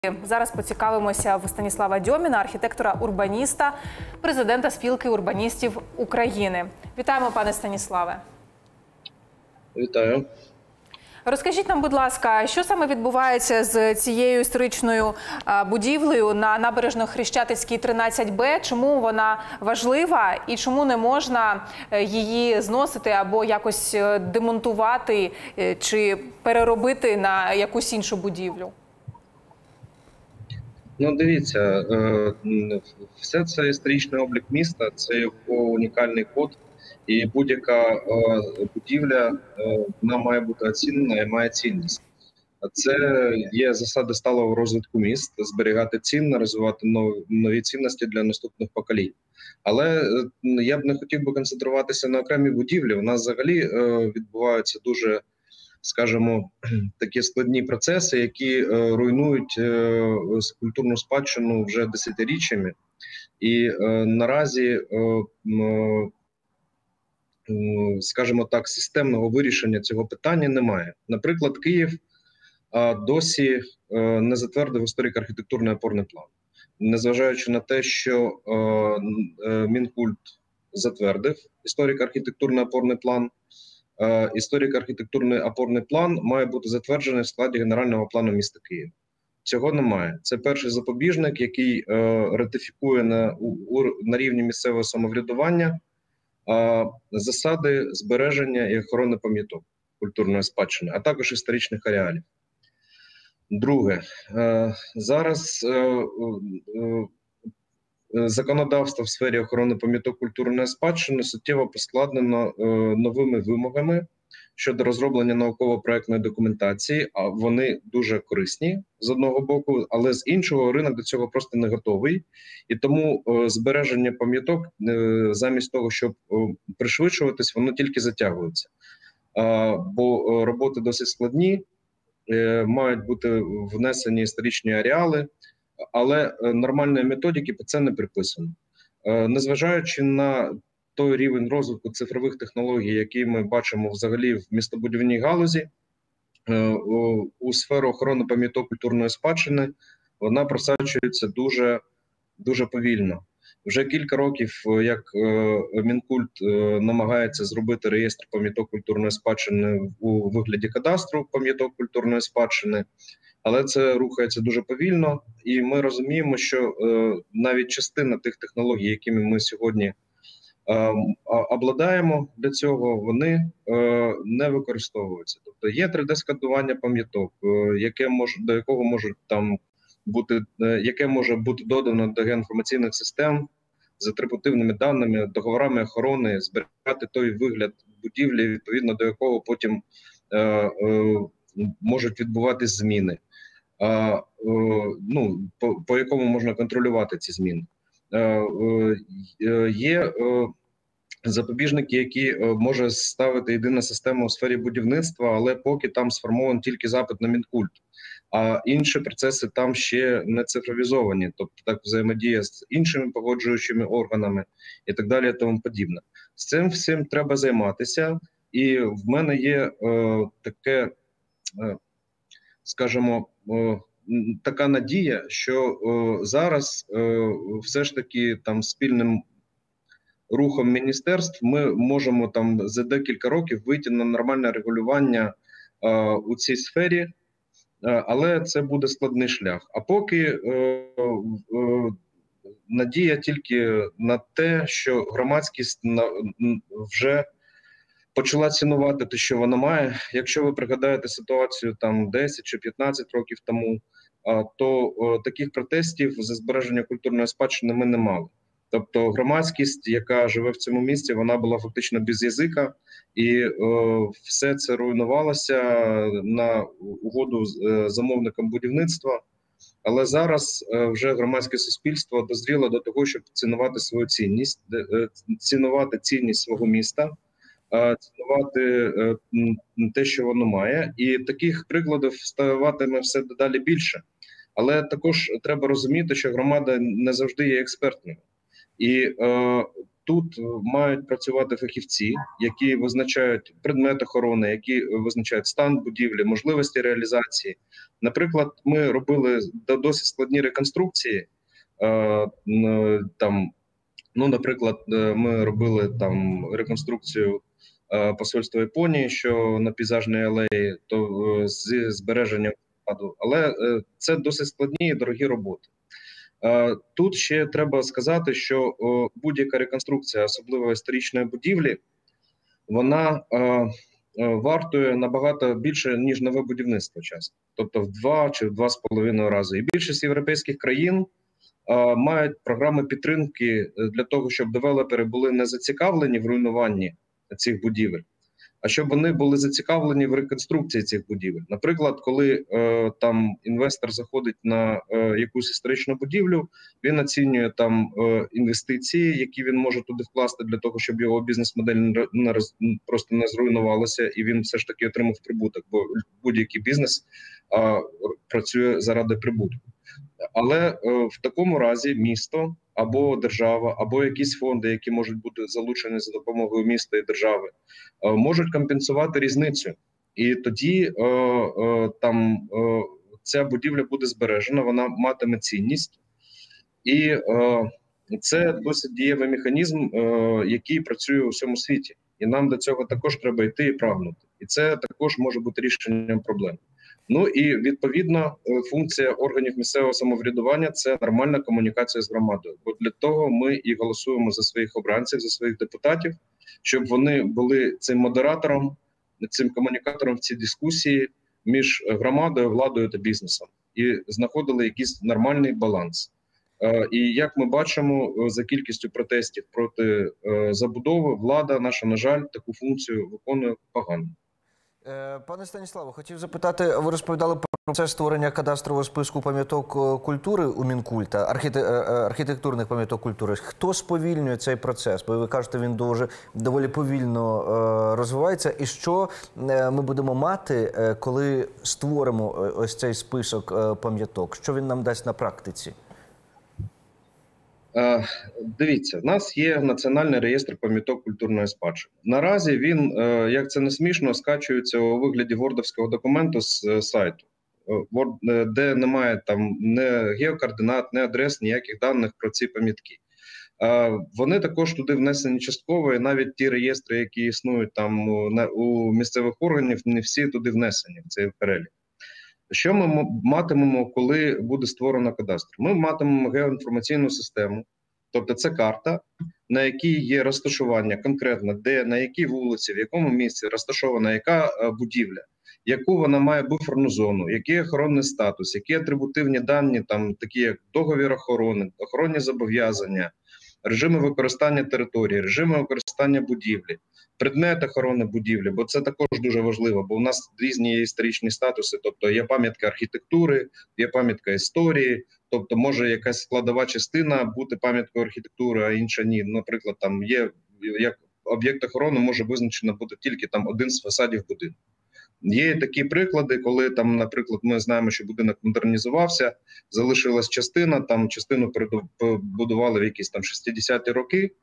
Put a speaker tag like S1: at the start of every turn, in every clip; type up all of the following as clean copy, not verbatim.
S1: Зараз поцікавимося в Станіслава Дьоміна, архітектора-урбаніста, президента Спілки урбаністів України. Вітаємо, пане Станіславе.
S2: Вітаю.
S1: Розкажіть нам, будь ласка, що саме відбувається з цією історичною будівлею на Набережно-Хрещатицькій, 13Б? Чому вона важлива і чому не можна її зносити або якось демонтувати чи переробити на якусь іншу будівлю?
S2: Ну, дивіться, все це історичний облік міста, це його унікальний код, і будь-яка будівля, вона має бути оцінена і має цінність. Це є засади сталого розвитку міст, зберігати цінно, розвивати нові цінності для наступних поколінь. Але я б не хотів би концентруватися на окремій будівлі. У нас взагалі відбуваються дуже, скажімо, такі складні процеси, які руйнують культурну спадщину вже десятиріччями. І наразі, скажімо так, системного вирішення цього питання немає. Наприклад, Київ досі не затвердив історико-архітектурний опорний план. Незважаючи на те, що Мінкульт затвердив історико-архітектурний опорний план, історико-архітектурний опорний план має бути затверджений в складі Генерального плану міста Києва. Цього немає. Це перший запобіжник, який ратифікує на рівні місцевого самоврядування засади збереження і охорони пам'яток культурної спадщини, а також історичних ареалів. Друге, зараз законодавство в сфері охорони пам'яток культурної спадщини суттєво поскладнено новими вимогами щодо розроблення науково-проектної документації, а вони дуже корисні з одного боку, але з іншого ринок до цього просто не готовий. І тому збереження пам'яток замість того, щоб пришвидшуватись, воно тільки затягується. Бо роботи досить складні, мають бути внесені історичні ареали, але нормальної методики по це не приписано. Незважаючи на той рівень розвитку цифрових технологій, який ми бачимо взагалі в містобудівній галузі, у сферу охорони пам'яток культурної спадщини вона просачується дуже повільно. Вже кілька років, як Мінкульт намагається зробити реєстр пам'яток культурної спадщини у вигляді кадастру пам'яток культурної спадщини, але це рухається дуже повільно, і ми розуміємо, що навіть частина тих технологій, якими ми сьогодні обладаємо для цього, вони не використовуються. Тобто є 3D-сканування пам'яток, до якого можуть там бути, яке може бути додано до геоінформаційних систем з атрибутивними даними, договорами охорони, зберігати той вигляд будівлі, відповідно до якого потім можуть відбуватись зміни, по якому можна контролювати ці зміни. Є запобіжники, які може ставити єдина система у сфері будівництва, але поки там сформований тільки запит на Мінкульт, а інші процеси там ще не цифровізовані, тобто так взаємодія з іншими погоджуючими органами і так далі, і тому подібне. З цим всім треба займатися, і в мене є таке, скажімо, така надія, що зараз все ж таки там спільним рухом міністерств ми можемо там за декілька років вийти на нормальне регулювання у цій сфері, але це буде складний шлях. А поки надія тільки на те, що громадськість вже почала цінувати те, що вона має. Якщо ви пригадаєте ситуацію там 10 чи 15 років тому, то таких протестів за збереження культурної спадщини ми не мали. Тобто громадськість, яка живе в цьому місті, вона була фактично без язика, і все це руйнувалося на угоду з замовником будівництва. Але зараз вже громадське суспільство дозріло до того, щоб цінувати свою цінність, цінувати цінність свого міста, цінувати те, що воно має. І таких прикладів ставатиме все дедалі більше. Але також треба розуміти, що громада не завжди є експертною. І Тут мають працювати фахівці, які визначають предмет охорони, які визначають стан будівлі, можливості реалізації. Наприклад, ми робили досить складні реконструкції. Наприклад, ми робили там реконструкцію посольства Японії, що на пейзажній алеї, то зі збереженням вкладу. Але це досить складні і дорогі роботи. Тут ще треба сказати, що будь-яка реконструкція, особливо історичної будівлі, вона вартує набагато більше, ніж нове будівництво часто. Тобто в 2 чи в 2,5 рази. І більшість європейських країн мають програми підтримки для того, щоб девелопери були не зацікавлені в руйнуванні цих будівель, а щоб вони були зацікавлені в реконструкції цих будівель. Наприклад, коли там інвестор заходить на якусь історичну будівлю, він оцінює там інвестиції, які він може туди вкласти для того, щоб його бізнес-модель просто не зруйнувалася, і він все ж таки отримав прибуток, бо будь-який бізнес працює заради прибутку. Але в такому разі місто або держава, або якісь фонди, які можуть бути залучені за допомогою міста і держави, можуть компенсувати різницю. І тоді ця будівля буде збережена, вона матиме цінність. І це досить дієвий механізм, який працює у всьому світі. І нам до цього також треба йти і прагнути. І це також може бути рішенням проблем. Ну і відповідно функція органів місцевого самоврядування – це нормальна комунікація з громадою. Бо для того ми і голосуємо за своїх обранців, за своїх депутатів, щоб вони були цим модератором, цим комунікатором в цій дискусії між громадою, владою та бізнесом. І знаходили якийсь нормальний баланс. І як ми бачимо, за кількістю протестів проти забудови, влада наша, на жаль, таку функцію виконує погано.
S3: Пане Станіславе, хотів запитати, ви розповідали про процес створення кадастрового списку пам'яток культури у Мінкульта, архітектурних пам'яток культури. Хто сповільнює цей процес? Бо ви кажете, він доволі повільно розвивається. І що ми будемо мати, коли створимо ось цей список пам'яток? Що він нам дасть на практиці?
S2: Дивіться, в нас є Національний реєстр пам'яток культурної спадщини. Наразі він, як це не смішно, скачується у вигляді вордовського документу з сайту, де немає там ні геокоординат, ні адрес, ніяких даних про ці пам'ятки. Вони також туди внесені частково, і навіть ті реєстри, які існують там у місцевих органів, не всі туди внесені в цей перелік. Що ми матимемо, коли буде створено кадастр? Ми матимемо геоінформаційну систему, тобто це карта, на якій є розташування конкретно, де, на якій вулиці, в якому місці розташована яка будівля, яку вона має буферну зону, який охоронний статус, які атрибутивні дані, там, такі як договір охорони, охоронні зобов'язання, режими використання території, режими використання будівлі, предмет охорони будівлі, бо це також дуже важливо, бо у нас різні є історичні статуси, тобто є пам'ятка архітектури, є пам'ятка історії, тобто може якась складова частина бути пам'яткою архітектури, а інша ні. Наприклад, там є, як об'єкт охорони може визначено бути тільки там один з фасадів будинку. Є такі приклади, коли там, наприклад, ми знаємо, що будинок модернізувався, залишилась частина, там частину побудували в якісь там 60-ті роки,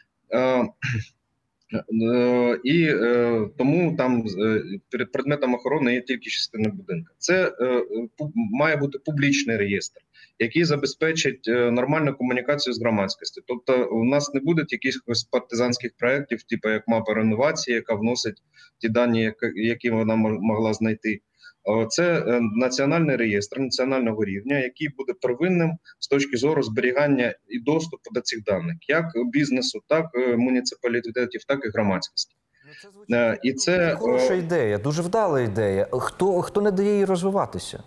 S2: і тому там перед предметом охорони є тільки частина будинку. Це має бути публічний реєстр, який забезпечить нормальну комунікацію з громадськістю. Тобто у нас не буде якихось партизанських проєктів, типу як мапа реновації, яка вносить ті дані, які вона могла знайти. Це національний реєстр національного рівня, який буде первинним з точки зору зберігання і доступу до цих даних, як бізнесу, так муніципалітетів, так і громадськості.
S3: І це хороша ідея, дуже вдала ідея. Хто не дає їй розвиватися?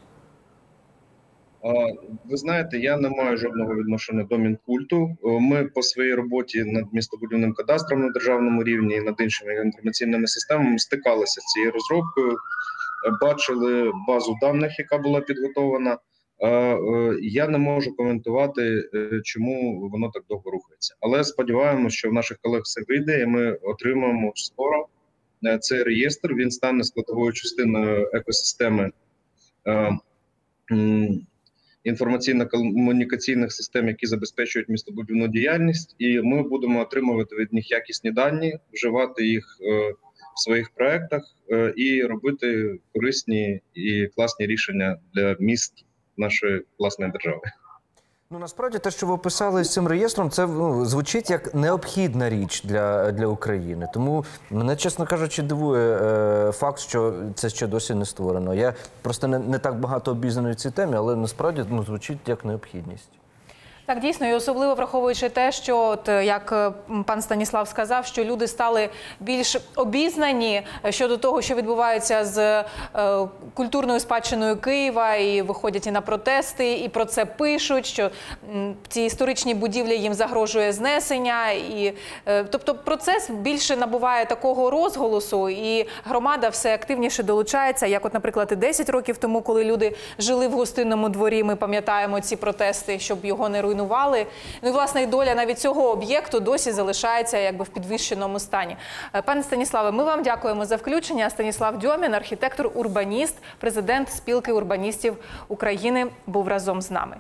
S2: Ви знаєте, я не маю жодного відношення до Мінкульту. Ми по своїй роботі над містобудівним кадастром на державному рівні і над іншими інформаційними системами стикалися з цією розробкою, бачили базу даних, яка була підготовлена. Я не можу коментувати, чому воно так довго рухається. Але сподіваємося, що в наших колег все вийде, і ми отримаємо скоро цей реєстр. Він стане складовою частиною екосистеми інформаційно-комунікаційних систем, які забезпечують містобудівну діяльність, і ми будемо отримувати від них якісні дані, вживати їх в своїх проектах і робити корисні і класні рішення для міст нашої власної держави.
S3: Ну, насправді, те, що ви описали з цим реєстром, це звучить як необхідна річ для України. Тому мене, чесно кажучи, дивує факт, що це ще досі не створено. Я просто не так багато обізнаний в цій темі, але насправді звучить як необхідність.
S1: Так, дійсно, і особливо враховуючи те, що, от, як пан Станіслав сказав, що люди стали більш обізнані щодо того, що відбувається з культурною спадщиною Києва, і виходять і на протести, і про це пишуть, що ці історичні будівлі їм загрожує знесення. Тобто процес більше набуває такого розголосу, і громада все активніше долучається, як от, наприклад, і 10 років тому, коли люди жили в Гостинному дворі, ми пам'ятаємо ці протести, щоб його не руйнувати. Ну і, власне, і доля навіть цього об'єкту досі залишається якби в підвищеному стані. Пане Станіславе, ми вам дякуємо за включення. Станіслав Дьомін, архітектор-урбаніст, президент Спілки урбаністів України, був разом з нами.